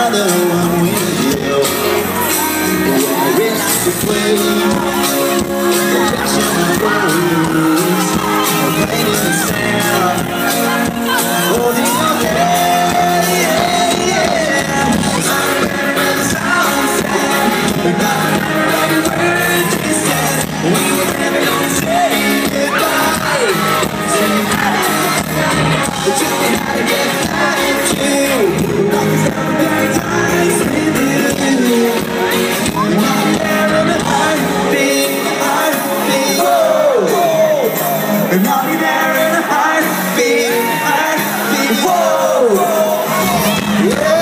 another one with you. We like to play the passion of blues, playing in the sand, holding your head, yeah, yeah. The sound said, we got the words we said, we were never gonna say goodbye. But you had to get back to you. Nothing's ever been times with you. Not there in a heartbeat, heartbeat. Whoa, and I'll be there in a heartbeat, heartbeat. Whoa, yeah.